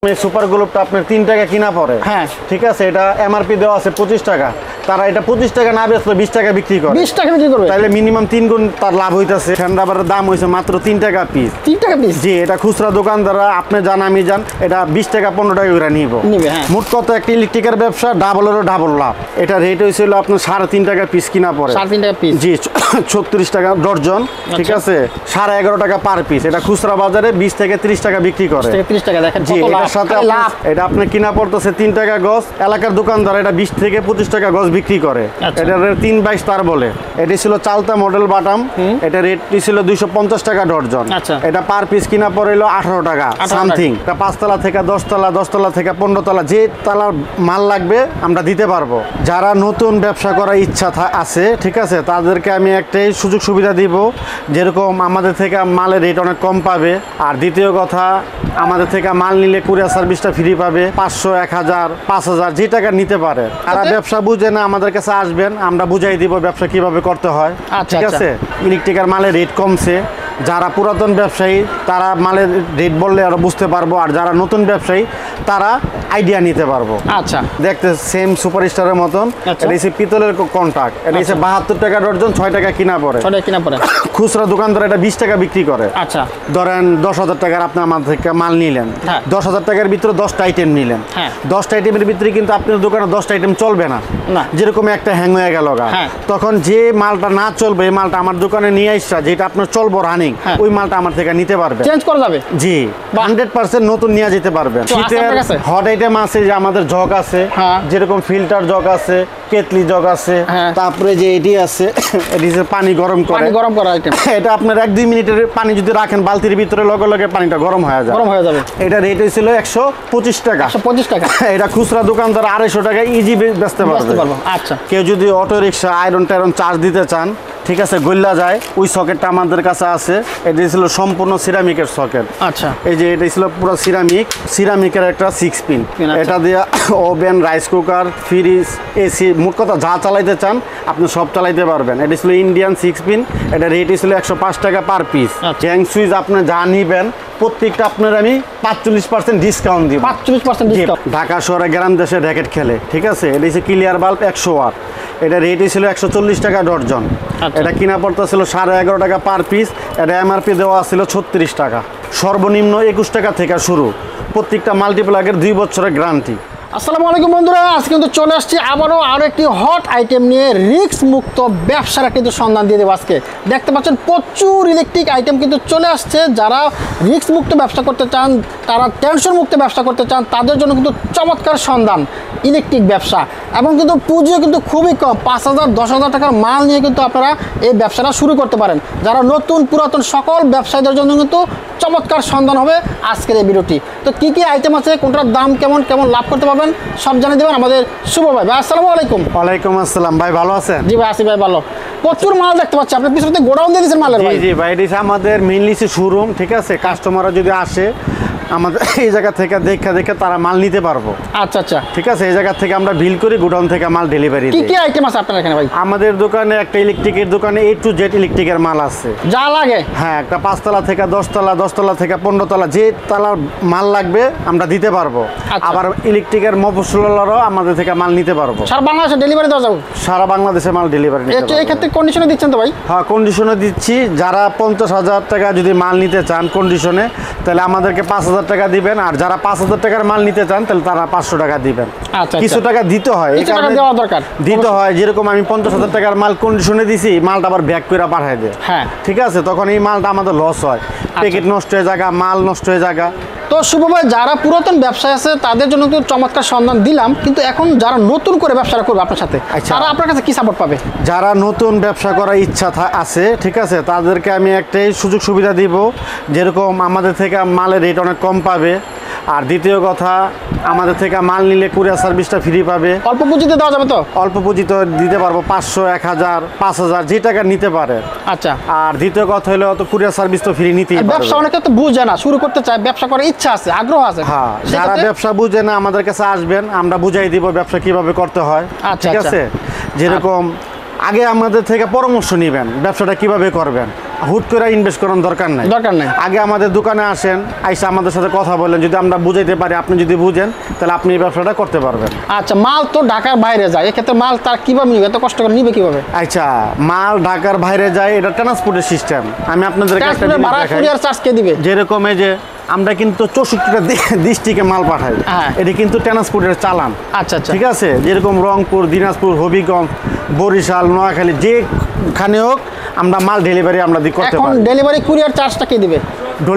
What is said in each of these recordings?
এই সুপার গ্লুবটা আপনার 3 টাকা কিনা পড়ে, হ্যাঁ ঠিক আছে, এটা এমআরপি দেওয়া আছে 25 টাকা, তারা এটা 25 টাকা না বেচলে 20 টাকা বিক্রি করে, 20 টাকা বিক্রি করবে, তাহলে মিনিমাম 3 গুণ তার লাভ হইতাছে। ফ্যান রাবারের দাম হইছে মাত্র 3 টাকা পিস। 3 টাকা পিস? জি, এটা খুচরা দোকানদাররা আপনি জান আমি জান এটা 20 টাকা 15 টাকা করে নিবে। হ্যাঁ, মোট কত একটা ইলেকট্রিকের ব্যবসা, ডাবলেরও ডাবল লাভ। এটা রেট হয়েছিল আপনার 3.5 টাকা পিস কিনা পড়ে। 3.5 টাকা পিস? জি, 36 টাকা ডর্জন, ঠিক আছে, 11.5 টাকা পার পিস। এটা খুচরা বাজারে 20 থেকে 30 টাকা বিক্রি করে। 30 টাকা, দেখেন জি, এটার সাথে এটা আপনার কিনা পড়তেছে 3 টাকা গজ। এলাকার দোকানদার এটা 20 থেকে 25 টাকা গজ বিক্রি করে। এটা 3/22 তার বলে। এটি ছিল চালতা মডেল বাটাম, এটা রেটটি ছিল 250 টাকা ডর্জন। এটা পার পিস কিনা পড়লো 18 টাকা সামথিং। এটা 5 তলা থেকে 10 তলা, 10 তলা থেকে 15 তলা, যে তলার মাল লাগবে আমরা দিতে পারবো। যারা নতুন ব্যবসা করার ইচ্ছা আছে, ঠিক আছে, তাদেরকে আমি একটাই সুযোগ সুবিধা দিব, যেরকম আমাদের থেকে মালের রেট অনেক কম পাবে। আর দ্বিতীয় কথা, আমাদের থেকে মাল নিলে কুরিয়ার সার্ভিসটা ফ্রি পাবে। 500, 1000, 5000 যে টাকা নিতে পারে। আর ব্যবসা বুঝে না আমাদের কাছে আসবেন, আমরা বুঝাই দিব ব্যবসা কিভাবে করতে হয়, ঠিক আছে। ইলেকট্রিকের মালের রেট কমছে, যারা পুরাতন ব্যবসায়ী তারা মালের রেট বললে আরো বুঝতে পারবো, আর যারা নতুন ব্যবসায়ী তারা আইডিয়া নিতে পারবো। আচ্ছা, দেখতে সেম সুপার স্টারের মতন। এটা হচ্ছে পিতলের কন্টাক্ট, এটা হচ্ছে 72 টাকা ডর্জন, 6 টাকা কিনা পড়ে। খুচরা দোকানদার এটা 20 টাকা বিক্রি করে। আচ্ছা, ধরেন 10,000 টাকার আপনি আমাদের থেকে মাল নিলেন, 10,000 টাকার ভিতরে 10টা আইটেম নিলেন। 10টা আইটেমের ভিতরে কিন্তু আপনার দোকানে 10টা আইটেম চলবে না, যেরকম একটা হ্যাং হয়ে গেল, তখন যে মালটা না চলবে এই মালটা আমার দোকানে নিয়ে আসা, যেটা আপনার চলবো রানিং, ওই মালটা আমার থেকে নিতে পারবে, চেঞ্জ করা যাবে। জি, 100% নতুন নিয়ে যেতে পারবেন। শীতের হট আইটেম আছে, যে আমাদের জগ আছে, যেরকম ফিল্টার জগ আছে, কেটলি জগ আছে, তারপরে যে এটি আছে, এটি পানি গরম করে, এটা আপনার 1-2 মিনিটের পানি যদি রাখেন বালতির ভিতরে, লগে লগে পানিটা গরম হয়ে যাবে। এটা রেট হয়েছিল 125 টাকা। 125 টাকা। এটা খুচরা দোকানদার 250 টাকা ইজি বেচতে পারবে। আচ্ছা, কেউ যদি অটো রিক্সা আয়রন টায়রন চার্জ দিতে চান, ঠিক আছে, গল্লা যায়, ওই সকেটটা আমাদের কাছে আছে। এটা ছিল সম্পূর্ণ সিরামিকের সকেট। আচ্ছা, এই যে এটা ছিল পুরো সিরামিকের একটা 6 পিন। এটা দিয়ে oven, rice cooker, fridge, AC, মোট কথা যা চালাইতে চান আপনি সব চালাইতে পারবেন। এটা ছিল ইন্ডিয়ান 6 পিন। এটা রেট ছিল 105 টাকা পার পিস। হ্যাং সুইচ আপনি যা নিবেন প্রত্যেকটা আপনার আমি 45% ডিসকাউন্ট দিব। 45% ডিসকাউন্ট। ঢাকা শহরে গ্রাম দেশে র্যাকেট খেলে, ঠিক আছে। এটা হচ্ছে ক্লিয়ার বাল্ব 100 ওয়াট। এটা রেট ছিল 140 টাকা ডর্জন। এটা কিনা পড়তে ছিল 11.5 টাকা পার পিস। এটা এমআরপি দেওয়া ছিল 36 টাকা। সর্বনিম্ন 21 টাকা থেকে শুরু। প্রত্যেকটা মাল্টিপ্লাগের 2 বছরের গ্যারান্টি। আসসালামু আলাইকুম বন্ধুরা, আজকে কিন্তু চলে আসছি আরও একটি হট আইটেম নিয়ে। রিস্ক মুক্ত ব্যবসার কিন্তু সন্ধান দিয়ে দেবো আজকে। দেখতে পাচ্ছেন প্রচুর ইলেকট্রিক আইটেম কিন্তু চলে আসছে। যারা রিস্ক মুক্ত ব্যবসা করতে চান, তারা টেনশন মুক্ত ব্যবসা করতে চান, তাদের জন্য কিন্তু চমৎকার সন্ধান ইলেকট্রিক ব্যবসা। এবং কিন্তু পুঁজিও কিন্তু খুবই কম, 5,000, 10,000 টাকার মাল নিয়ে কিন্তু আপনারা এই ব্যবসাটা শুরু করতে পারেন। যারা নতুন পুরাতন সকল ব্যবসায়ীদের জন্য কিন্তু চমৎকার সন্ধান হবে আজকের এই ভিডিওটি। তো কী কী আইটেম আছে, কোনটার দাম কেমন কেমন লাভ করতে পারবেন সব জানিয়ে দেবেন আমাদের শুভ ভাই। ভাই আসসালামু আলাইকুম। ওয়ালাইকুম আসসালাম। ভাই ভালো আছেন? জি ভাই, আসি ভাই ভালো। প্রচুর মাল দেখতে পাচ্ছি, আপনি পিছনে গোডাউন দিয়ে দিয়েছেন মালের। জি ভাই, এটা আমাদের মেইনলি শোরুম, ঠিক আছে। কাস্টমাররা যদি আসে আমাদের এই জায়গা থেকে দেখে তারা মাল নিতে পারবো। আচ্ছা আচ্ছা, ঠিক আছে। এই জায়গা থেকে আমরা বিল করি, গোডাউন থেকে মাল ডেলিভারি। কি কি আইটেম আছে আপনার এখানে ভাই? আমাদের দোকানে একটা ইলেকট্রিকের দোকানে A to Z ইলেকট্রিকের মাল আছে, যা লাগে। হ্যাঁ, একটা 5 তলা থেকে 10 তলা, 10 তলা থেকে 15 তলা, যে তলার মাল লাগবে আমরা দিতে পারবো। আবার ইলেকট্রিকের মফস্বলরাও আমাদের থেকে মাল নিতে পারবো। সারা বাংলাদেশে ডেলিভারি দেওয়া যাবে? সারা বাংলাদেশে মাল ডেলিভারি। এই ক্ষেত্রে কন্ডিশনে দিচ্ছেন তো ভাই? হ্যাঁ, কন্ডিশনে দিচ্ছি। যারা 50,000 টাকা যদি মাল নিতে চান কন্ডিশনে, তাহলে আমাদেরকে 5,000 টাকা দিবেন। আর যারা 5,000 টাকার মাল নিতে চান তাহলে তারা 500 টাকা দিবেন। কিছু টাকা দিতে হয়, দিতে হয়। যেরকম আমি 50,000 টাকার মাল কন্ডিশনে দিছি, মালটা আবার ব্যাক করে পাঠায় দেয়। হ্যাঁ, ঠিক আছে। তখন এই মালটা আমাদের লস হয়, প্যাকেট নষ্ট হয়ে জায়গা, মাল নষ্ট হয়ে জায়গা। তো শুভ ভাই, যারা পুরাতন ব্যবসায় আছে তাদের জন্য তো চমৎকার সন্ধান দিলাম, কিন্তু এখন যারা নতুন করে ব্যবসা করবে আপনার সাথে, তারা আপনার কাছে কি সাপোর্ট পাবে? যারা নতুন ব্যবসা করার ইচ্ছা আছে, ঠিক আছে, তাদেরকে আমি একটাই সুযোগ সুবিধা দিব, যেরকম আমাদের থেকে মালের রেট অনেক কম পাবে। আর দ্বিতীয় কথা, আমাদের থেকে মাল নিলে কুরিয়ার সার্ভিসটা ফ্রি পাবে। অল্প পুঁজিতে দেওয়া যাবে তো? অল্প পুঁজিতে দিতে পারবো, 500, 1000, 5000 যে টাকা নিতে পারে। আচ্ছা। আর দ্বিতীয় কথা হলো তো কুরিয়ার সার্ভিস তো ফ্রি নিতেই পারবে। ব্যবসা অনেকে তো বুঝে না, শুরু করতে চায়, ব্যবসা করার ইচ্ছা আছে, আগ্রহ আছে। হ্যাঁ, যারা ব্যবসা বুঝে না আমাদের কাছে আসবেন, আমরা বুঝাই দিব ব্যবসা কিভাবে করতে হয়। ঠিক আছে। যেরকম আগে আমাদের থেকে পরামর্শ নেবেন ব্যবসাটা কিভাবে করবেন, হুট করে ইনভেস্ট করার দরকার নাই। আগে আমাদের দোকানে আসেন, আইসা আমাদের সাথে কথা বলেন, যদি আমরা বুঝাইতে পারি, আপনি যদি বুঝেন তাহলে আপনি এই ব্যবসাটা করতে পারবেন। আচ্ছা, মাল তো ঢাকার বাইরে যায়, এক্ষেত্রে মাল তার কিভাবে নিবে, এত কষ্ট করে নিবে কিভাবে? আচ্ছা, মাল ঢাকার বাইরে যায়, এটা ট্রান্সপোর্টের সিস্টেম। আমি আপনাদেরকে একটা জিনিস দেখাই। কুরিয়ার চার্জ কে দিবে? যেরকম এই যে আমরা কিন্তু 64টা ডিস্ট্রিক্টে মাল পাঠাই, এটা কিন্তু ট্রান্সপোর্টের চালান। আচ্ছা, ঠিক আছে, যেরকম রংপুর, দিনাজপুর, হবিগঞ্জ, বরিশাল, নোয়াখালী, যেখানে হোক আমরা মাল ডেলিভারি আমরা করতে পারি। ডেলিভারি কুরিয়ার চার্জটা কে দিবে?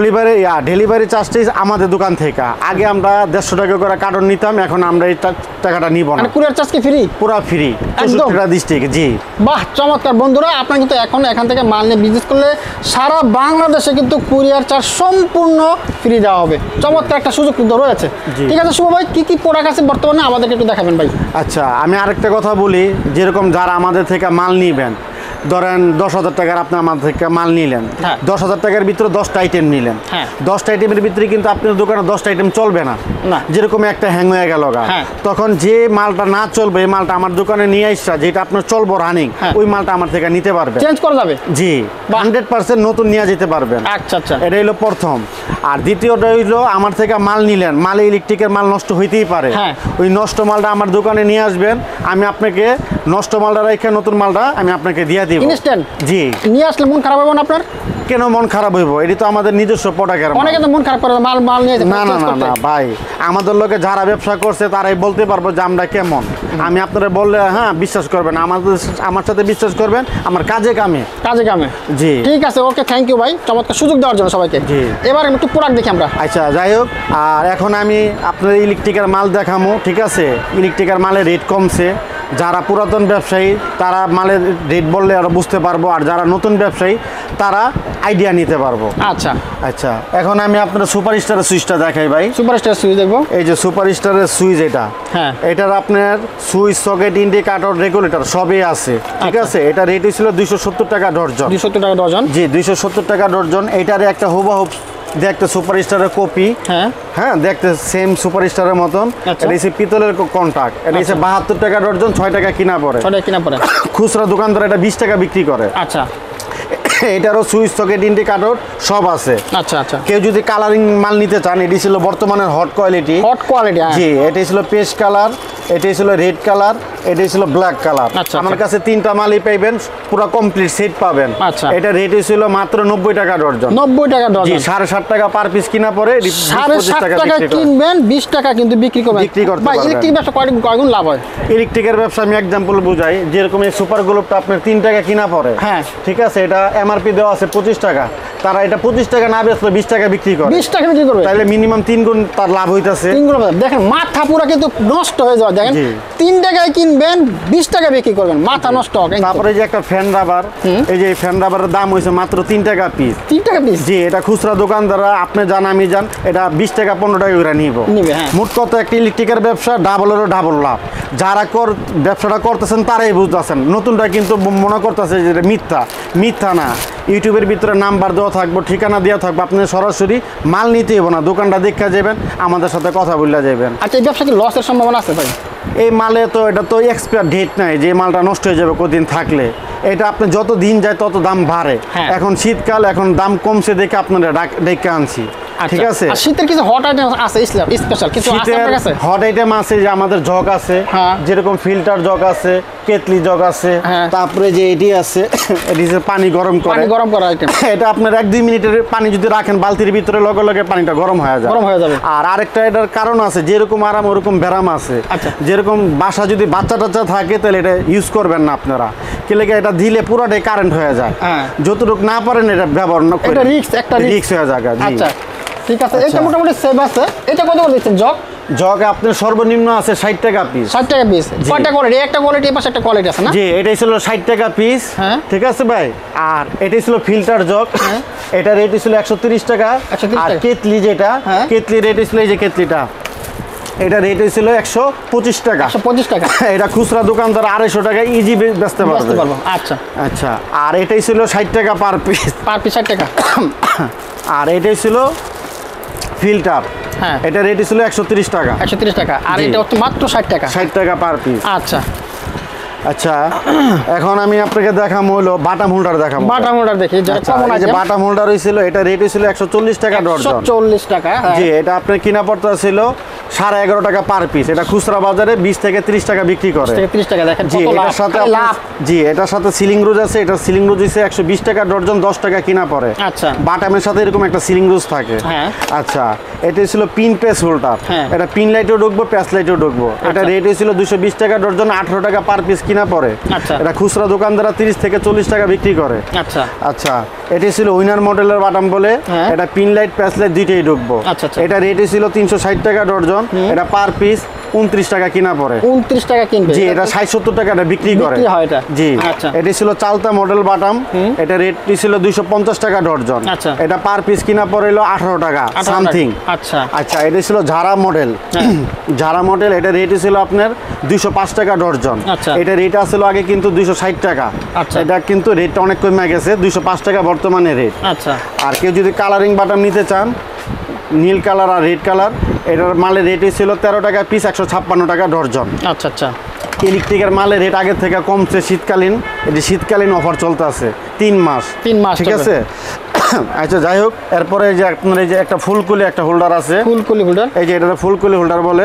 ডেলিভারি চার্জটাই আমাদের দোকান থেকে। আগে আমরা 150 টাকা করে কার্টন নিতাম, এখন আমরা এই টাকাটা নিব না। কুরিয়ার চার্জ কি ফ্রি? পুরো ফ্রি, 64টা ডিস্ট্রিক্ট। জি, বাহ, চমৎকার। বন্ধুরা, আপনারা কিন্তু এখন এখান থেকে মাল নিয়ে বিজনেস করলে সারা বাংলাদেশে কিন্তু কুরিয়ার চার্জ সম্পূর্ণ ফ্রি দেওয়া হবে। চমৎকার একটা সুযোগ কিন্তু রয়েছে। ঠিক আছে শুভ ভাই, কি কি প্রোডাক্ট আছে বর্তমানে আমাদেরকে একটু দেখাবেন ভাই। আচ্ছা, আমি আরেকটা কথা বলি, যেরকম যারা আমাদের থেকে মাল নিবেন, ধরেন 10,000 টাকার আপনি আমাদের থেকে মাল নিলেন, 10,000 টাকার ভিতরে 10টা আইটেম নিলেন, 10টা আইটেমের ভিতরে কিন্তু আপনার দোকানে 10টা আইটেম চলবে না। যেরকম একটা হ্যাং হয়ে গেল, তখন যে মালটা না চলবে, এই মালটা আমার দোকানে নিয়ে আসা, যেটা আপনার চলবো রানিং, ওই মালটা আমার থেকে নিতে পারবে, চেঞ্জ করা যাবে। জি, 100% নতুন নিয়ে যেতে পারবেন। আচ্ছা আচ্ছা, এটা হলো প্রথম। আর দ্বিতীয়টা হইলো, আমার থেকে মাল নিলেন, মালে ইলেকট্রিকের মাল নষ্ট হইতেই পারে, ওই নষ্ট মালটা আমার দোকানে নিয়ে আসবেন, আমি আপনাকে নষ্ট মালটা রেখে নতুন মালটা আমি আপনাকে দিয়ে দিব ইনস্ট্যান্ট। জি, নিয়ে আসলে মন খারাপ হবে না আপনার? কেন মন খারাপ হইব? এটি তো আমাদের নিজস্ব প্রোডাক্টের। অনেকে তো মন খারাপ করে মাল নিয়ে যায়। না না না না ভাই, আমাদের লোকে যারা ব্যবসা করছে তারাই বলতে পারবো যে আমরা কেমন। আমি আপনারা বললে বিশ্বাস করবেন, আমার সাথে বিশ্বাস করবেন, আমার কাজে কামে। জি, ঠিক আছে, ওকে, থ্যাংক ইউ ভাই, চমৎকার সুযোগ দেওয়ার জন্য সবাইকে। জি, এবার একটু প্রোডাক্ট দেখি আমরা। আচ্ছা, যাই হোক, আর এখন আমি আপনার ইলেকট্রিকের মাল দেখাবো। ঠিক আছে, ইলেকট্রিকের মালের রেট কমছে। যারা পুরাতন ব্যবসায়ী তারা মালের রেট বললে আরো বুঝতে পারবো, আর যারা নতুন ব্যবসায়ী তারা আইডিয়া নিতে পারবো। আচ্ছা আচ্ছা, এখন আমি আপনার সুপার স্টারের সুইচটা দেখাই ভাই। সুপার স্টার সুইচ দেখবো। এই যে সুপার স্টারের সুইচ, এটা এটার আপনার সুইচ, সকেট, ইন্ডিকেটর, রেগুলেটর সবই আছে। ঠিক আছে, এটা রেট ছিল 270 টাকা ডর্জন। 270 টাকা ডর্জন? জি, 270 টাকা ডর্জন। এটার একটা হুবহু দেখতে সুপার স্টারের কপি, হ্যাঁ দেখতে সেম সুপার স্টারের মতন। এটা হচ্ছে পিতলের কন্টাক্ট, এটা হচ্ছে 72 টাকা ডর্জন, 6 টাকা কিনা পড়ে। খুচরা দোকানদার এটা 20 টাকা বিক্রি করে। আচ্ছা, এটারও সুইচ, সকেট, ইন্ডিকেটর সব আছে। আচ্ছা আচ্ছা, কেউ যদি কালারিং মাল নিতে চান, এটি ছিল বর্তমানে হট কোয়ালিটি। জি, এটি ছিল পেস্ট কালার, এটি ছিল রেড কালার, এটি ছিল ব্ল্যাক কালার। আমার কাছে 3টা মালই পাইবেন, পুরো কমপ্লিট সেট পাবেন। আচ্ছা, এটা রেট ছিল মাত্র 90 টাকা ডর্জন। 90 টাকা ডর্জন? জি, 7.5 টাকা পার পিস কিনা পরে 25 টাকা কিনবেন, 20 টাকা কিন্তু বিক্রি করতে পারবেন। ইলেকট্রিক ব্যবসা কয়গুণ লাভ হয়? ইলেকট্রিকের ব্যবসা আমি এক্সাম্পল বুঝাই, যেরকম এই সুপার গ্লোবটা আপনার 3 টাকা কিনা পড়ে, হ্যাঁ ঠিক আছে, এটা এমআরপি দেওয়া আছে 25 টাকা, তারা এটা 25 টাকা না বেচলে 20 টাকা বিক্রি করে। 20 টাকা বিক্রি করবে, তাহলে মিনিমাম 3 গুণ তার লাভ হইতাছে। 3 গুণ। দেখেন মাথা পুরো কিন্তু নষ্ট হয়ে যায়। দেখেন 3 টাকায় কিনবেন, 20 টাকা বিক্রি করবেন, মাথা নষ্ট হবে। তারপরে যে একটা ফ্যান রাবার, এই যে ফ্যান রাবারের দাম হইছে মাত্র 3 টাকা পিস। 3 টাকা পিস? জি, এটা খুচরা দোকানদাররা, আপনি জান আমি জান, এটা 20 টাকা 15 টাকা করে নিবে। মোট কত একটা ইলেকট্রিকের ব্যবসা, ডাবলেরও ডাবল লাভ। যারা ব্যবসাটা করতেছেন তারাই বুঝতেছেন, নতুনটা কিন্তু মনে করতেছে যে মিথ্যা না। ইউটিউবের ভিতরে নাম্বার দেওয়া থাকবো, ঠিকানা দেওয়া থাকবো, আপনি সরাসরি মাল নিতে হবে না, দোকানটা দেখা যাবেন, আমাদের সাথে কথা বললে যাবেন। আচ্ছা, এই ব্যবসা কি লসের সম্ভাবনা আছে ভাই? এই মালে তো এটা তো এক্সপায়ার ডেট নাই যে মালটা নষ্ট হয়ে যাবে কদিন থাকলে। এটা আপনি যত দিন যায় তত দাম বাড়ে। এখন শীতকাল, এখন দাম কমছে দেখে আপনারা ডেকে আনছি। ঠিক আছে, শীতের কিছু হট আইটেম আছে, স্পেশাল কিছু আছে আপনার কাছে? হট আইটেম আছে, যে আমাদের জগ আছে, যেরকম ফিল্টার জগ আছে, কেতলি জগ আছে, তারপরে যে এটি আছে, এটি পানি গরম করা আইটেম। এটা আপনার 1-2 মিনিটের পানি যদি রাখেন বালতির ভিতরে, লগে লগে পানিটা গরম হয়ে যাবে। আর আরেকটা এটার কারণ আছে, যেরকম আরাম ওরকম ব্যারাম আছে। যেরকম বাসা যদি বাচ্চা টাচ্চা থাকে তাহলে এটা ইউজ করবেন না আপনারা, কি লাগে এটা দিলে পুরোটাই কারেন্ট হয়ে যায়। যতটুকু না পারেন এটা ব্যবহার না করে, এটা রিস্ক হয়ে যায়। আচ্ছা ঠিক আছে, এটা মোটামুটি সেভ আছে। এটা কত করে দিচ্ছেন জগ? আপনার সর্বনিম্ন আছে 60 টাকা পিস। 60 টাকা পিস? কয়টা কোয়ালিটি? একটা কোয়ালিটি, পাশে একটা কোয়ালিটি আছে না? জি, এটাই ছিল 60 টাকা পিস। ঠিক আছে ভাই, আর এটাই ছিল ফিল্টার জগ, এটা রেট ছিল 130 টাকা। আর কেতলি যেটা, কেতলি রেট ছিল, এই যে কেতলিটা, এটা রেট হয়েছিল 125 টাকা। 125 টাকা? এটা খুচরা দোকানদার 250 টাকা ইজি বেচতে পারবে। আচ্ছা আচ্ছা, আর এটাই ছিল 60 টাকা পার পিস। 60 টাকা। আর এটাই ছিল ফিল্টার, এটা রেট ছিল 130 টাকা। 130 টাকা। আর এটা মাত্র 60 টাকা? 60 টাকা পার পিস। আচ্ছা, আচ্ছা এখন আমি আপনাকে দেখাবো হলো বাটাম হোল্ডার দেখাবো। বাটাম হোল্ডার দেখি, যেটা কমন আছে। বাটাম হোল্ডার হইছিল, এটা রেট হইছিল 140 টাকা ডজন। 140 টাকা। জি, এটা আপনার কিনা পড়তা ছিল 11.5 টাকা পার পিস। এটা খুচরা বাজারে 20 থেকে 30 টাকা বিক্রি করে। 30 টাকা দেখেন জি, কত এটার সাথে লাভ। জি, এটার সাথে সিলিং রোজ আছে। এটা সিলিং রোজ হইছে 120 টাকা ডজন, 10 টাকা কিনা পড়ে। আচ্ছা, বাটামের সাথে এরকম একটা সিলিং রোজ থাকে। হ্যাঁ। আচ্ছা, এটা ছিল পিন পেস হোল্ডার। এটা পিন লাইটেও ঢুকবো, পেস লাইটেও ঢুকবো। এটা রেট হইছিল 220 টাকা ডজন, 18 টাকা পার পিস কিনা পড়ে। আচ্ছা, এটা খুচরা দোকানদাররা 30 থেকে 40 টাকা বিক্রি করে। আচ্ছা আচ্ছা, এটি ছিল উইনার মডেলের বাটাম বলে। এটা পিন লাইট পেস লাইট দুইটাই ঢুকবো। আচ্ছা, এটা রেট ছিল 360 টাকা ডজন। এটা পার পিস 29 টাকা কিনা পড়ে। 29 টাকা কিনবে। জি, এটা 60-70 টাকা বিক্রি করে। জি, আচ্ছা, এটি ছিল চালতা মডেল বাটাম। এটা রেট ছিল 250 টাকা ডজন। আচ্ছা, এটা পার পিস কিনা পড়ে হলো 18 টাকা সামথিং। আচ্ছা আচ্ছা, এটা ছিল ঝাড়া মডেল। ঝাড়া মডেল, এটা রেট ছিল আপনার 205 টাকা ডজন। আচ্ছা, এটা রেট আসলে আগে কিন্তু 260 টাকা। আচ্ছা, এটা কিন্তু রেটটা অনেক কমে গেছে, 205 টাকা বর্তমানে রেট। আচ্ছা, আর কেউ যদি কালারিং বাটাম নিতে চান, নীল কালার আর রেড কালার, এটার মালের রেট ছিল 13 টাকা পিস, 156 টাকা ডজন। আচ্ছা, আচ্ছা, ইলেকট্রিকের মালের রেট আগের থেকে কমছে শীতকালীন। এটি শীতকালীন অফার চলতে আছে 3 মাস। ঠিক আছে। আচ্ছা, যাই হোক, এরপরে যে আপনার এই যে একটা ফুলকুলি একটা হোল্ডার আছে, ফুলকুলি হোল্ডার। এই যে এটা ফুলকুলি হোল্ডার বলে।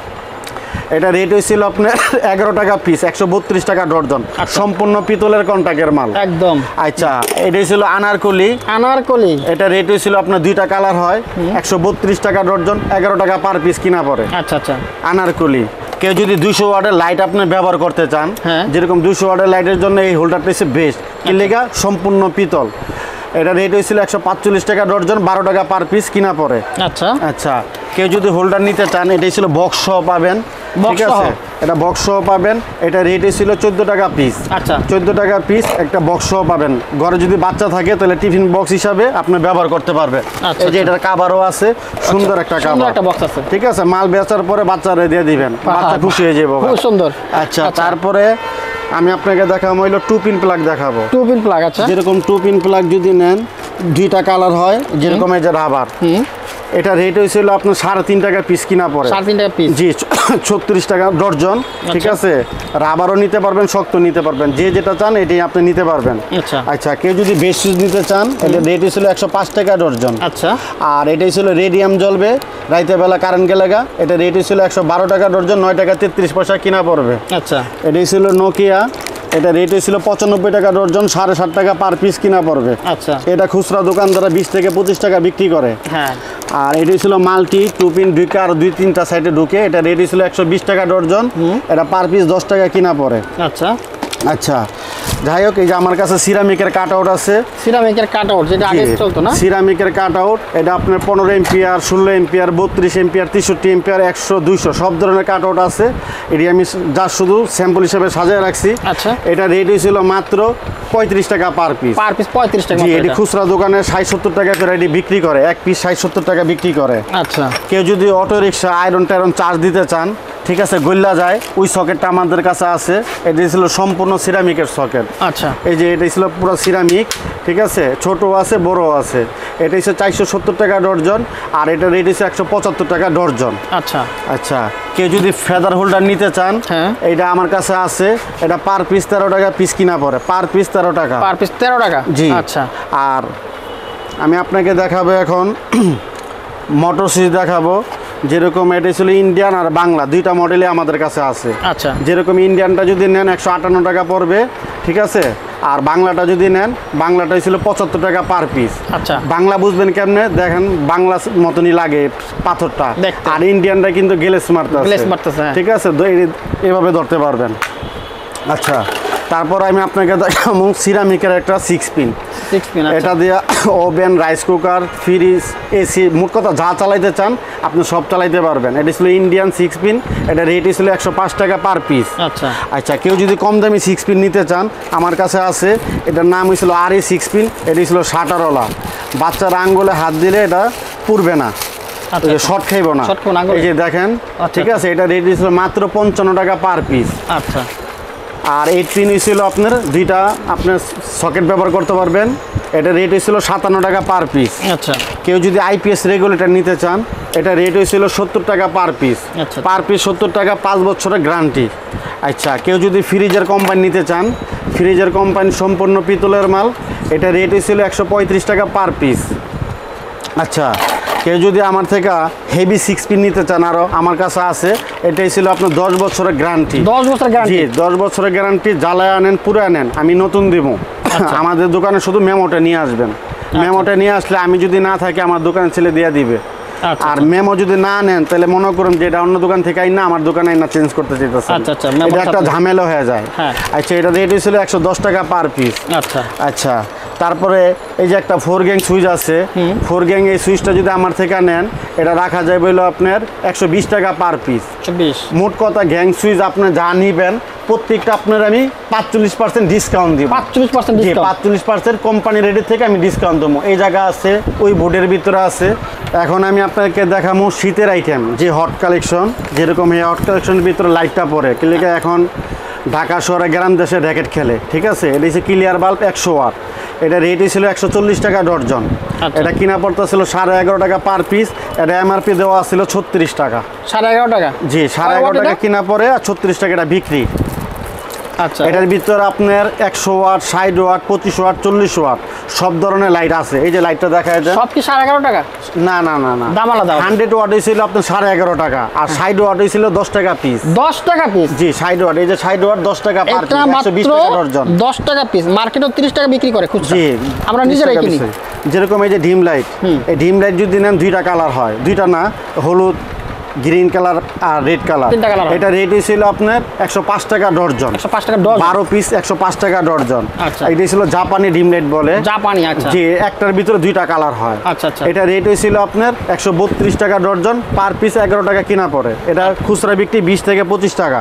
এটা রেট হয়েছিল আপনার 11 টাকা পিস, 132 টাকা ডজন। সম্পূর্ণ পিতলের কন্টাক্টের মাল একদম। আচ্ছা, এটা ছিল আনারকলি। আনারকলি, এটা রেট হয়েছিল আপনার 2টা কালার হয়, 132 টাকা ডজন, 11 টাকা পার পিস কিনা পড়ে। আচ্ছা, আচ্ছা, আনারকলি। কেউ যদি 200 ওয়াটের লাইট আপনি ব্যবহার করতে চান, যেরকম 200 ওয়াটের লাইটের জন্য এই হোল্ডারটা হচ্ছে বেস্ট। কি লেগা? সম্পূর্ণ পিতল। এটা রেট হয়েছিল 145 টাকা ডজন, 12 টাকা পার পিস কিনা পড়ে। আচ্ছা আচ্ছা, কেউ যদি হোল্ডার নিতে চান, এটা ছিল বক্স সহ পাবেন। ঠিক আছে, এটা বক্স সহ পাবেন। এটা রেট ছিল 14 টাকা পিস। আচ্ছা, 14 টাকা পিস একটা বক্স সহ পাবেন। ঘরে যদি বাচ্চা থাকে তাহলে টিফিন বক্স হিসাবে আপনি ব্যবহার করতে পারবেন। এই যে এটার কাভারও আছে, সুন্দর একটা কাভার, একটা বক্স আছে। ঠিক আছে, মাল বেচার পরে বাচ্চারে দিয়ে দিবেন, বাচ্চা খুশি হয়ে যাবে। খুব সুন্দর। আচ্ছা, তারপরে আমি আপনাকে দেখাবো হইলো 2 পিন প্লাগ দেখাবো। 2 পিন প্লাগ। আচ্ছা, যেরকম 2 পিন প্লাগ যদি নেন, 2টা কালার হয়, যেরকম এই যে রাবার। এটা রেট হয়েছিল আপনার 3.5 টাকা পিস কিনা পড়ে। 3.5 টাকা পিস। জি, 36 টাকা ডজন। ঠিক আছে, রাবারও নিতে পারবেন, শক্ত নিতে পারবেন, যে যেটা চান এটাই আপনি নিতে পারবেন। আচ্ছা আচ্ছা, কেউ যদি বেশ সুইচ নিতে চান, এটা রেট হয়েছিল 105 টাকা ডজন। আচ্ছা, আর এটাই ছিল রেডিয়াম জ্বলবে, রাইতে বেলা কারেন্ট গেলেগা। এটা রেট হয়েছিল 112 টাকা ডজন, 9 টাকা 33 পয়সা কিনা পড়বে। আচ্ছা, এটাই ছিল নোকিয়া। এটা রেট হয়েছিল 95 টাকা ডজন, 7.5 টাকা পার পিস কিনা পড়বে। আচ্ছা, এটা খুচরা দোকানদারা 20 থেকে 25 টাকা বিক্রি করে। হ্যাঁ, আর এটি ছিল মাল্টি 2 পিন ঢুকে আর 2-3টা সাইডে ঢুকে। এটা রেট ছিল 120 টাকা ডজন। এটা পার পিস 10 টাকা কিনা পড়ে। আচ্ছা আচ্ছা, যাই হোক, এই যে আমার কাছে সিরামিকের কাট আউট আছে। সিরামিকের কাট আউট যেটা আগে চলতো না, সিরামিকের কাট আউট। এটা আপনার 15 এম্পিয়ার, 16 এম্পিয়ার, 32 এম্পিয়ার, 63 এম্পিয়ার, 100, 200 সব ধরনের কাট আউট আছে। এটি আমি যা শুধু স্যাম্পল হিসেবে সাজিয়ে রাখছি। আচ্ছা, এটা রেট হয়েছিল মাত্র 35 টাকা পার পিস। পার পিস 35 টাকা। জি, এটি খুচরা দোকানে 60-70 টাকা করে এটি বিক্রি করে, এক পিস 60-70 টাকা বিক্রি করে। আচ্ছা, কেউ যদি অটো রিক্সা আয়রন টায়রন চার্জ দিতে চান, ঠিক আছে, গল্লা যায়, ওই সকেটটা আমাদের কাছে আছে। এটা ছিল সম্পূর্ণ সিরামিকের সকেট। আচ্ছা, এই যে এটা ছিল পুরো সিরামিক। ঠিক আছে, ছোট আছে, বড় আছে। এটা হচ্ছে 470 টাকা ডর্জন, আর এটা রেট হচ্ছে 175 টাকা ডর্জন। আচ্ছা আচ্ছা, কেউ যদি ফেদার হোল্ডার নিতে চান, এইটা আমার কাছে আছে। এটা পার পিস 13 টাকা পিস কিনা পড়ে। পার পিস 13 টাকা। পার পিস 13 টাকা। জি। আচ্ছা, আর আমি আপনাকে দেখাবো এখন মোটর সুইচ দেখাবো। যেরকম এটা ছিল ইন্ডিয়ান আর বাংলা, 2টা মডেলে আমাদের কাছে আছে। আচ্ছা, যেরকম ইন্ডিয়ানটা যদি নেন 158 টাকা পড়বে। ঠিক আছে, আর বাংলাটা যদি নেন, বাংলাটা ছিল 75 টাকা পার পিস। আচ্ছা, বাংলা বুঝবেন কেমনে দেখেন, বাংলা মতনই লাগে পাথরটা, আর ইন্ডিয়ানটা কিন্তু গ্লেস মারতেছে। ঠিক আছে, এভাবে ধরতে পারবেন। আচ্ছা, তারপর আমি আপনাকে দেখাবো সিরামিকের একটা 6 পিন। এটা দিয়ে oven, rice cooker, fridge, AC, মোট কথা যা চালাইতে চান আপনি সব চালাইতে পারবেন। এটা ছিল ইন্ডিয়ান 6 পিন। এটা রেট ছিল 105 টাকা পার পিস। আচ্ছা আচ্ছা, কেউ যদি কম দামি 6 পিন নিতে চান, আমার কাছে আছে। এটার নাম হয়েছিল RE 6 পিন। এটা ছিল শাটারওয়ালা, বাচ্চার আঙ্গুলে হাত দিলে এটা পুড়বে না, শর্ট খাইব না। এই যে দেখেন, ঠিক আছে, এটা রেট ছিল মাত্র 55 টাকা পার পিস। আচ্ছা, আর 8 পিন ছিল আপনার 2টা আপনার সকেট ব্যবহার করতে পারবেন। এটা রেট ছিল 57 টাকা পার পিস। আচ্ছা, কেউ যদি IPS রেগুলেটর নিতে চান, এটা রেট হয়েছিল 70 টাকা পার পিস। পার পিস 70 টাকা, 5 বছরের গ্যারান্টি। আচ্ছা, কেউ যদি ফ্রিজের কোম্পানি নিতে চান, ফ্রিজের কোম্পানি সম্পূর্ণ পিতলের মাল, এটা রেট হয়েছিল 135 টাকা পার পিস। আচ্ছা, কেউ যদি আমার থেকে হেভি 6 পিন নিতে চান, আরও আমার কাছে আছে, এটাই ছিল আপনার 10 বছরের গ্যারান্টি। 10 বছরের গ্যারান্টি? জি, 10 বছরের গ্যারান্টি। জ্বালায় আনেন, পুরো আনেন, আমি নতুন দিব। আমাদের দোকানে শুধু মেমোটা নিয়ে আসবেন। মেমোটা নিয়ে আসলে আমি যদি না থাকি আমার দোকানে ছেলে দিয়ে দিবে। আর মেমো যদি না নেন তাহলে মনে করুন যে এটা অন্য দোকান থেকে না আমার দোকানে না চেঞ্জ করতে চাইতেছে। এটা একটা ঝামেলা হয়ে যায়। আচ্ছা, এটা রেট হয়েছিল 110 টাকা পার পিস। আচ্ছা, তারপরে এই যে একটা 4 গ্যাং সুইচ আছে, 4 গ্যাং এই সুইচটা যদি আমার থেকে নেন এটা রাখা যায় বললো আপনার 120 টাকা পার পিস। মোট কথা গ্যাং সুইচ আপনি যা নিবেন প্রত্যেকটা আপনার আমি 45% ডিসকাউন্ট দিব। 45% কোম্পানি রেটের থেকে আমি ডিসকাউন্ট দেবো। এই জায়গা আছে, ওই বোর্ডের ভিতরে আছে। এখন আমি আপনাকে দেখাবো শীতের আইটেম, যে হট কালেকশন, যেরকম এই হট কালেকশনের ভিতরে লাইটটা পড়ে ক্লিকে এখন ঢাকা শহরে গ্রাম দেশে র্যাকেট খেলে, ঠিক আছে। এটা হচ্ছে ক্লিয়ার বাল্ব 100 ওয়াট। এটা রেটই ছিল 140 টাকা ডর্জন। এটা কিনা পড়তে ছিল 11.5 টাকা পার পিস। এটা এমআরপি দেওয়া ছিল 36 টাকা। 11.5 টাকা? জি, 11.5 টাকা কিনা পড়ে আর 36 টাকা এটা বিক্রি। আচ্ছা, এটার ভিতরে আপনার 100 ওয়াট, 60 ওয়াট, 25 ওয়াট, 40 ওয়াট সব ধরনের লাইট আছে। এই যে লাইটটা দেখা যায়, সব কি 11.5 টাকা? না না না না, দাম আলাদা। 100 ওয়াট হয়েছিল আপনার 11.5 টাকা, আর 60 ওয়াট হয়েছিল 10 টাকা পিস। 10 টাকা পিস? জি, 60 ওয়াট। এই যে 60 ওয়াট 10 টাকা পার পিস, 120 টাকা ডজন। 10 টাকা পিস, মার্কেটে 30 টাকা বিক্রি করে খুচরা। জি, আমরা নিজেরাই কিনি। যেরকম এই যে ডিম লাইট, এই ডিম লাইট যদি নেন 2টা কালার হয়, 2টা না, হলুদ, গ্রিন কালার আর রেড কালার। এটা রেট ছিল আপনার 105 টাকা ডর্জন। 105 টাকা ডর্জন, 12 পিস 105 টাকা ডর্জন। আচ্ছা, এটা ছিল জাপানি ডিম লাইট বলে। জাপানি? আচ্ছা, জি, একটার ভিতরে 2টা কালার হয়। আচ্ছা আচ্ছা, এটা রেট হয়েছিল আপনার 132 টাকা ডর্জন, পার পিস 11 টাকা কিনা পড়ে। এটা খুচরা বিক্রি 20 থেকে 25 টাকা।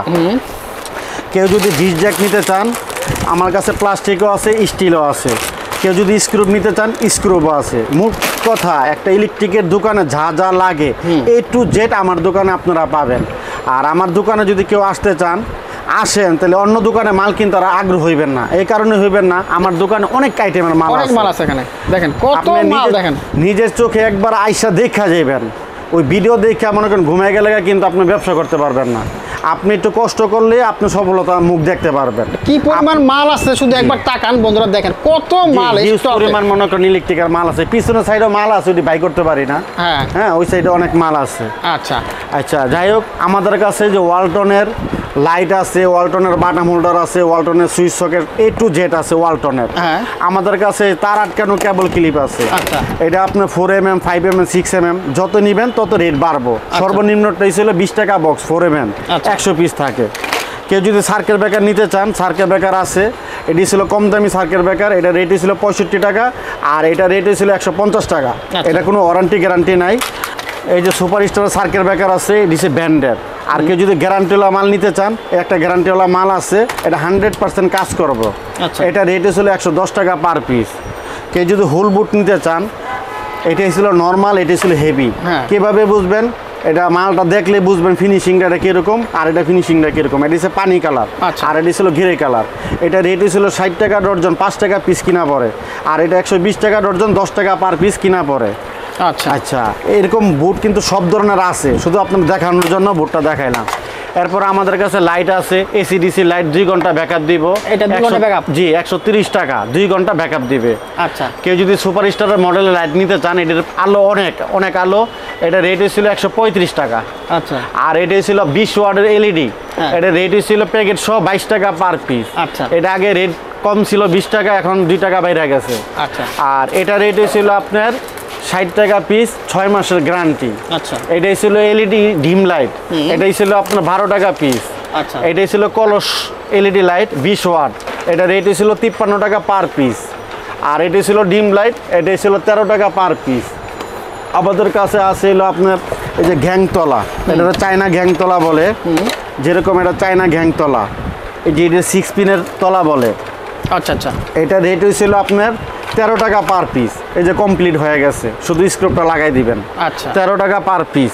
কেউ যদি ডিশ জ্যাক নিতে চান আমার কাছে প্লাস্টিকও আছে, স্টিলও আছে। কেউ যদি স্ক্রুপ নিতে চান স্ক্রুপও আছে। মোট কথা একটা ইলেকট্রিকের দোকানে যা যা লাগে A to Z আমার দোকানে আপনারা পাবেন। আর আমার দোকানে যদি কেউ আসতে চান আসেন, তাহলে অন্য দোকানে মাল কিনতে আর আগ্রহ হইবেন না। এই কারণে হইবেন না, আমার দোকানে অনেক আইটেমের মাল আছে। এখানে দেখেন কত মাল, দেখেন নিজের চোখে একবার আইসা দেখা যাবেন। ওই ভিডিও দেখে মনে করেন ঘুমায় গেলে কিন্তু আপনি ব্যবসা করতে পারবেন না। আপনি একটু কষ্ট করলে আপনি সফলতা মুখ দেখতে পারবেন। কি পরিমাণ মাল আছে শুধু একবার তাকান বন্ধুরা, দেখেন কত মাল। এই পরিমাণ মনে করেন ইলেকট্রিকের মাল আছে, পিছনের সাইডেও মাল আছে, ওই বাই করতে পারি না। হ্যাঁ, ওই সাইডে অনেক মাল আছে। আচ্ছা আচ্ছা, যাই হোক, আমাদের কাছে যে ওয়ালটনের লাইট আছে, ওয়ালটনের বাটাম হোল্ডার আছে, ওয়ালটনের switch socket A to Z আছে ওয়ালটনের। আমাদের কাছে তার আটকানো কেবল ক্লিপ আছে। এটা আপনার 4mm, 5mm, 6mm যত নেবেন তত রেট বাড়বো। সর্বনিম্নটাই ছিল 20 টাকা বক্স, 4mm 100 পিস থাকে। কেউ যদি সার্কেল ব্রেকার নিতে চান, সার্কেল ব্রেকার আছে। এটি ছিল কম দামি সার্কেল ব্রেকার, এটা রেটই ছিল 65 টাকা, আর এটা রেটই ছিল 150 টাকা। এটা কোনো ওয়ারেন্টি গ্যারান্টি নাই। এই যে সুপার স্টার সার্কেল ব্রেকার আছে, এটি হচ্ছে ব্র্যান্ডের। আর কেউ যদি গ্যারান্টিওয়ালা মাল নিতে চান, একটা গ্যারান্টিওয়ালা মাল আছে, এটা 100% কাজ করবো। এটা রেটই ছিল 110 টাকা পার পিস। কেউ যদি হুল বুট নিতে চান, এটাই ছিল নর্মাল, এটাই ছিল হেভি। কিভাবে বুঝবেন? এটা মালটা দেখলে বুঝবেন ফিনিশিংটা কিরকম, আর এটা ফিনিশিংটা কিরকম। এটা হচ্ছে পানি কালার, আর এটা ছিল ঘিরে কালার। এটা রেট ছিল 60 টাকা ডর্জন, 5 টাকা পিস কিনা পড়ে। আর এটা 120 টাকা ডর্জন, 10 টাকা পার পিস কিনা পড়ে। আচ্ছা আচ্ছা, এরকম বুট কিন্তু সব ধরনের আছে, শুধু আপনার দেখানোর জন্য বুটটা দেখাইলাম। এরপর আমাদের কাছে লাইট আছে, এসিডিসি লাইট, 2 ঘন্টা ব্যাকআপ দিব। এটা 2 ঘন্টা ব্যাকআপ? জি, 130 টাকা, 2 ঘন্টা ব্যাকআপ দিবে। আচ্ছা, কেউ যদি সুপার স্টারের মডেলের লাইট নিতে চান, এটার আলো অনেক অনেক আলো, এটা রেট ছিল 135 টাকা। আচ্ছা, আর এটা ছিল 20 ওয়াটের এলইডি, এটা রেট ছিল প্যাকেট সহ 22 টাকা পার পিস। আচ্ছা, এটা আগে রেট কম ছিল 20 টাকা, এখন 2 টাকা বাইরে গেছে। আচ্ছা, আর এটা রেট ছিল আপনার 60 টাকা পিস, 6 মাসের গ্যারান্টি। আচ্ছা, এটাই ছিল এলইডি ডিম লাইট, এটাই ছিল আপনার 12 টাকা পিস। আচ্ছা, এটাই ছিল কলস এলইডি লাইট 20 ওয়াট, এটা রেট ছিল 53 টাকা পার পিস। আর এটাই ছিল ডিম লাইট, এটাই ছিল 13 টাকা পার পিস। আমাদের কাছে আছে হলো আপনার এই যে ঘ্যাংতলা, এটা চায়না ঘ্যাংতলা বলে। যেরকম এটা চায়না ঘ্যাংতলা, এই যে এটা 6 পিনের তলা বলে। আচ্ছা আচ্ছা, এটা রেট হয়েছিল আপনার 13 টাকা পার পিস। এই যে কমপ্লিট হয়ে গেছে, শুধু স্ক্রুপটা লাগাই দিবেন। আচ্ছা, 13 টাকা পার পিস।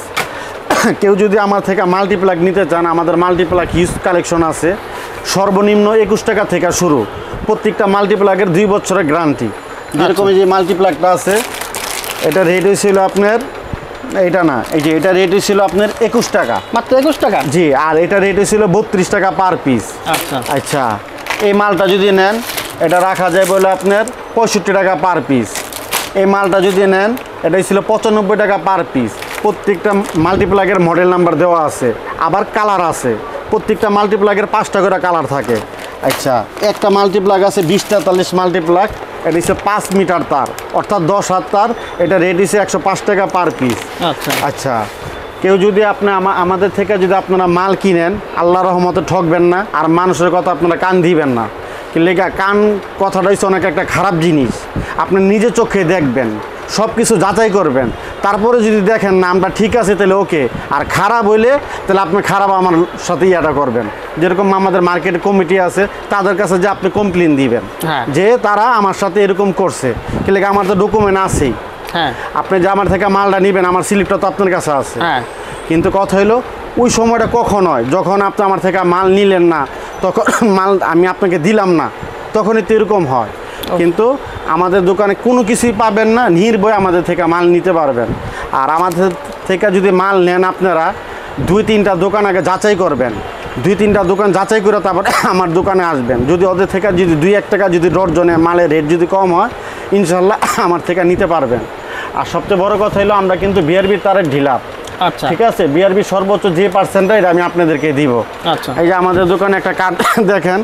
কেউ যদি আমার থেকে মাল্টিপ্লাগ নিতে চান, আমাদের মাল্টিপ্লাগ হিউজ কালেকশন আছে। সর্বনিম্ন 21 টাকা থেকে শুরু, প্রত্যেকটা মাল্টিপ্লাগের 2 বছরের গ্যারান্টি। যেরকম এই যে মাল্টিপ্লাগটা আছে, এটা রেট হয়েছিল আপনার এটা না, এই যে এটা রেট ছিল আপনার 21 টাকা, মাত্র 21 টাকা। জি, আর এটা রেট ছিল 32 টাকা পার পিস। আচ্ছা আচ্ছা, এই মালটা যদি নেন এটা রাখা যায় বলে আপনার 65 টাকা পার পিস। এই মালটা যদি নেন এটা ছিল 95 টাকা পার পিস। প্রত্যেকটা মাল্টিপ্লাগের মডেল নাম্বার দেওয়া আছে, আবার কালার আছে। প্রত্যেকটা মাল্টিপ্লাগের 5টা করে কালার থাকে। আচ্ছা, একটা মাল্টিপ্লাগ আছে 2043 মাল্টিপ্লাগ, এটা হচ্ছে 5 মিটার তার, অর্থাৎ 10 হাত তার। এটা রেট হচ্ছে 105 টাকা পার পিস। আচ্ছা আচ্ছা, কেউ যদি আপনি আমাদের থেকে যদি আপনারা মাল কিনেন, আল্লাহ রহমতে ঠকবেন না, আর মানুষের কথা আপনারা কান দিবেন না। লেখা কান কথাটা হচ্ছে অনেক একটা খারাপ জিনিস। আপনি নিজে চোখে দেখবেন, সব কিছু যাচাই করবেন, তারপরে যদি দেখেন না আমরা ঠিক আছে তাহলে ওকে, আর খারাপ হইলে তাহলে আপনি খারাপ আমার সাথে ইয়াটা করবেন। যেরকম আমাদের মার্কেটে কমিটি আছে, তাদের কাছে যে আপনি কমপ্লেন দিবেন যে তারা আমার সাথে এরকম করছে, কিন্তু আমার তো ডকুমেন্ট আছেই। হ্যাঁ, আপনি যে আমার থেকে মালটা নেবেন, আমার স্লিপটা তো আপনার কাছে আছে। হ্যাঁ, কিন্তু কথা হইলো ওই সময়টা কখন হয়, যখন আপনি আমার থেকে মাল নিলেন না, তখন মাল আমি আপনাকে দিলাম না, তখনই তো এরকম হয়। কিন্তু আমাদের দোকানে কোনো কিছুই পাবেন না, নির্ভয়ে আমাদের থেকে মাল নিতে পারবেন। আর আমাদের থেকে যদি মাল নেন আপনারা 2-3টা দোকান আগে যাচাই করবেন, 2-3টা দোকান যাচাই করে তারপর আমার দোকানে আসবেন। যদি ওদের থেকে যদি 2-1 টাকা যদি ডর্জনে মালের রেট যদি কম হয়, ইনশাল্লাহ আমার থেকে নিতে পারবেন। আর সবচেয়ে বড় কথা হলো আমরা কিন্তু বিআরবি তারের ডিলার। আচ্ছা, ঠিক আছে, বিআরবি সর্বোচ্চ যে পার্সেন্টেজ আমি আপনাদেরকে দিব। আচ্ছা, এই যে আমাদের দোকানে একটা কার্ড দেখেন,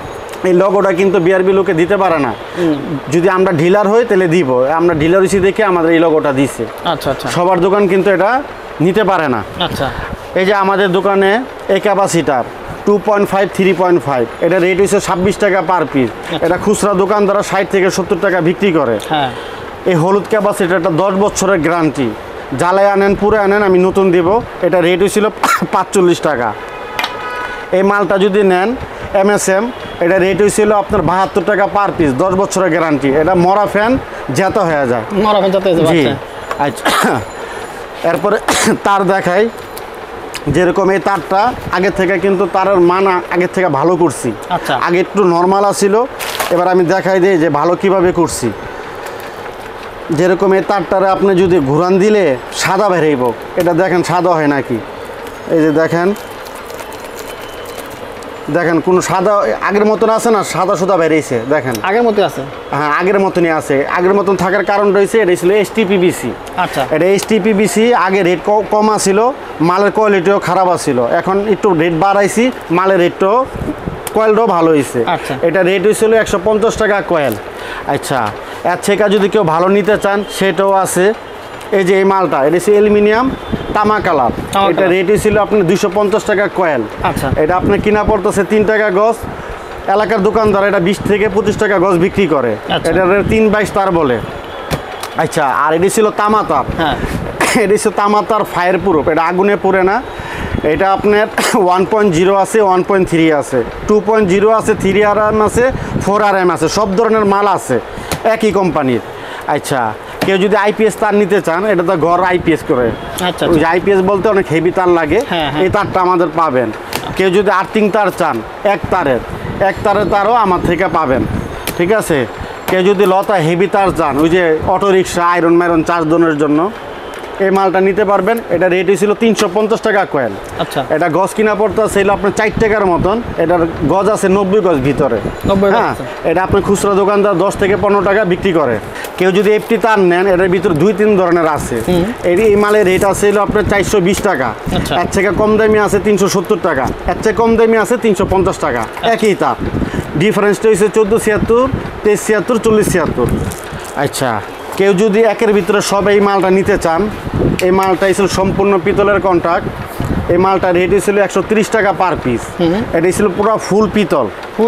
এই লোগোটা কিন্তু বিআরবি লোকে দিতে পারে না। যদি আমরা ডিলার হই তাহলে দিব, আমরা ডিলার হিসেবে দেখে আমাদের এই লোগোটা দিছে। আচ্ছা, আচ্ছা, সবার দোকান কিন্তু এটা নিতে পারে না। আচ্ছা, এই যে আমাদের দোকানে এই ক্যাপাসিটার 2.5 3.5, এটা রেট হচ্ছে 26 টাকা পার পিস। এটা খুচরা দোকানদাররা 60 থেকে 70 টাকা বিক্রি করে। হ্যাঁ, এই হলুদ ক্যাপাসিটারটা 10 বছরের গ্যারান্টি, জ্বালায় আনেন পুরে আনেন আমি নতুন দিব। এটা রেট হয়েছিল 45 টাকা। এই মালটা যদি নেন MSM, এটা রেট হয়েছিল আপনার 72 টাকা পার পিস, 10 বছরের গ্যারান্টি। এটা মরা ফ্যান যেতে হয়ে যায়। মরা ফ্যান যেতে জি, আচ্ছা। এরপরে তার দেখাই, যেরকম এই তারটা আগে থেকে কিন্তু তারের মান আগের থেকে ভালো করছি। আচ্ছা, আগে একটু নর্মাল ছিল, এবার আমি দেখাই দিই যে ভালো কিভাবে করছি। যেরকম এই তারটারে আপনি যদি ঘুরান দিলে সাদা বেরোইব, এটা দেখেন সাদা হয় নাকি। এই যে দেখেন দেখেন কোনো সাদা আগের মতন আছে না, সাদা সুদা বেরিয়েছে দেখেন, আগের মতো আছে। হ্যাঁ, আগের মতনই আছে। আগের মতন থাকার কারণ রয়েছে, এটা ছিল STPBC। আচ্ছা, এটা STPBC আগে রেট কম ছিল, মালের কোয়ালিটিও খারাপ ছিল। এখন একটু রেট বাড়াইছি, মালের রেটটাও কয়েলটাও ভালো হয়েছে। আচ্ছা, এটা রেট হয়েছিল 150 টাকা কয়েল। আচ্ছা, এর থেকে যদি কেউ ভালো নিতে চান সেটাও আছে। এই যে এই মালটা, এটা হচ্ছে অ্যালুমিনিয়াম তামা কালার, এটা রেট ছিল আপনার 250 টাকা কয়েল। আচ্ছা, এটা আপনার কিনা পড়তেছে 3 টাকা গজ। এলাকার দোকানদার এটা 20 থেকে 25 টাকা গজ বিক্রি করে। এটা 3/22 তার বলে। আচ্ছা, আর এটি ছিল তামা তার। হ্যাঁ, এটি ছিল তামা তার ফায়ার প্রুফ, এটা আগুনে পুড়ে না। এটা আপনার 1.0 আছে, 1.3 আছে, 2.0 আছে, 3RM আছে, 4RM আছে, সব ধরনের মাল আছে একই কোম্পানির। আচ্ছা, কেউ যদি IPS তার নিতে চান, এটা তো ঘর IPS করে। আচ্ছা, ওই যে IPS বলতে অনেক হেভি তার লাগে, এই তারটা আমাদের পাবেন। কেউ যদি আর্থিং তার চান এক তারের তারও আমার থেকে পাবেন। ঠিক আছে, কেউ যদি লতা হেভি তার চান, ওই যে অটো রিক্সা আয়রন মাইরন চার্জ দেওয়ার জন্য, এই মালটা নিতে পারবেন। এটা রেট ছিল 350 টাকা কয়েল। আচ্ছা, এটা গজ কিনা পড়তে ছিল আপনার 4 টাকার মতন। এটার গজ আছে 90 গজ ভিতরে। হ্যাঁ, এটা আপনি খুচরা দোকানদার 10 থেকে 15 টাকা বিক্রি করে। কেউ যদি FT তার নেন, এটার ভিতরে 2-3 ধরনের আছে। এই মালের রেট আছে আপনার 420 টাকা। এর থেকে কম দামি আছে 370 টাকা, এর থেকে কম দামি আছে 350 টাকা। একই তার, ডিফারেন্সটা হচ্ছে 1476, 2376, 4076। আচ্ছা, কেউ যদি একের ভিতরে সব এই মালটা নিতে চান, এই মালটা ছিল সম্পূর্ণ পিতলের কন্ট্রাক্ট। এই মালটা রেট ছিল 130 টাকা পার পিস। এটা ছিল পুরো ফুল পিতল।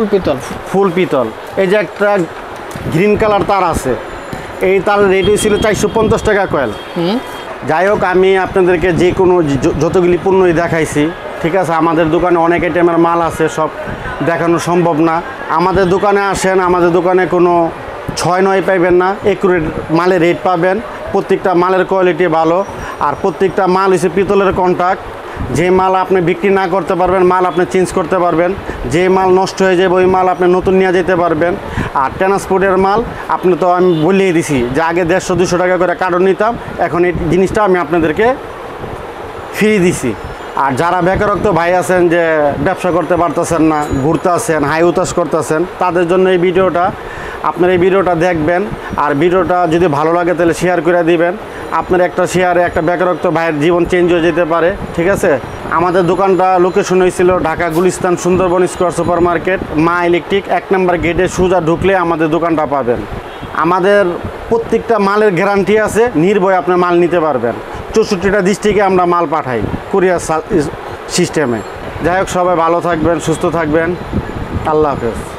এই যে একটা গ্রিন কালার তার আছে, এই তার রেট ছিল 450 টাকা কয়েল। যাই হোক, আমি আপনাদেরকে যে কোনো যতগুলি পণ্যই দেখাইছি, ঠিক আছে। আমাদের দোকানে অনেক আইটেমের মাল আছে, সব দেখানো সম্ভব না। আমাদের দোকানে আসেন, আমাদের দোকানে কোনো 6-9 পাইবেন না, একুরেট মালের রেট পাবেন। প্রত্যেকটা মালের কোয়ালিটি ভালো, আর প্রত্যেকটা মাল হচ্ছে পিতলের কন্ট্রাক্ট। যে মাল আপনি বিক্রি না করতে পারবেন মাল আপনি চেঞ্জ করতে পারবেন, যে মাল নষ্ট হয়ে যাবে ওই মাল আপনি নতুন নিয়ে যেতে পারবেন। আর ট্রান্সপোর্টের মাল আপনি তো আমি বলিয়ে দিছি যে আগে 150-200 টাকা করে কার্টন নিতাম, এখন এই জিনিসটা আমি আপনাদেরকে ফ্রি দিছি। আর যারা বেকারত্ব ভাই আছেন যে ব্যবসা করতে পারতেছেন না, ঘুরতে আছেন, হাই উতাস করতেছেন, তাদের জন্য এই ভিডিওটা, আপনার এই ভিডিওটা দেখবেন। আর ভিডিওটা যদি ভালো লাগে তাহলে শেয়ার করে দিবেন। আপনার একটা শেয়ারে একটা বেকারত্ব ভাইয়ের জীবন চেঞ্জ হয়ে যেতে পারে, ঠিক আছে। আমাদের দোকানটা লোকেশন হয়েছিল Dhaka Gulistan Sundarban square super market, Maa electric 1 number গেটে সোজা ঢুকলে আমাদের দোকানটা পাবেন। আমাদের প্রত্যেকটা মালের গ্যারান্টি আছে, নির্ভয়ে আপনি মাল নিতে পারবেন। 64টা ডিস্ট্রিক্টে আমরা মাল পাঠাই কুরিয়ার সিস্টেমে। যাই হোক, সবাই ভালো থাকবেন, সুস্থ থাকবেন, আল্লাহ হাফেজ।